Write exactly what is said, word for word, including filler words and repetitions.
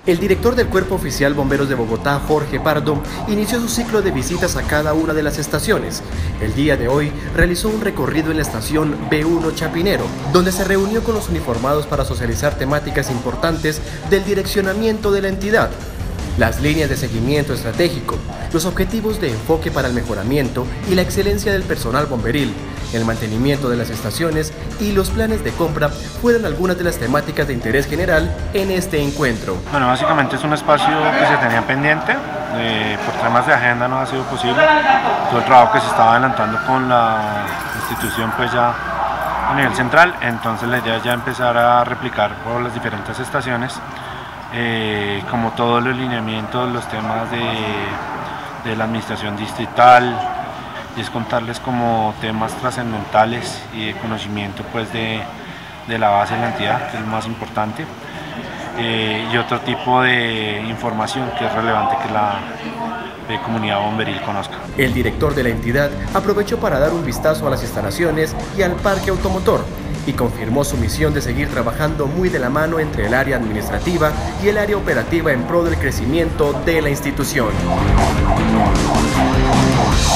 El director del Cuerpo Oficial Bomberos de Bogotá, Jorge Pardo, inició su ciclo de visitas a cada una de las estaciones. El día de hoy realizó un recorrido en la estación B uno Chapinero, donde se reunió con los uniformados para socializar temáticas importantes del direccionamiento de la entidad, las líneas de seguimiento estratégico, los objetivos de enfoque para el mejoramiento y la excelencia del personal bomberil, el mantenimiento de las estaciones y los planes de compra fueron algunas de las temáticas de interés general en este encuentro. Bueno, básicamente es un espacio que se tenía pendiente, eh, por temas de agenda no ha sido posible. Todo el trabajo que se estaba adelantando con la institución pues ya a nivel central, entonces la idea es ya empezar a replicar por las diferentes estaciones, eh, como todos los lineamientos, los temas de, de la administración distrital, y es contarles como temas trascendentales y de conocimiento pues de, de la base de la entidad, que es lo más importante, eh, y otro tipo de información que es relevante que la eh, comunidad bomberil conozca. El director de la entidad aprovechó para dar un vistazo a las instalaciones y al parque automotor y confirmó su misión de seguir trabajando muy de la mano entre el área administrativa y el área operativa en pro del crecimiento de la institución.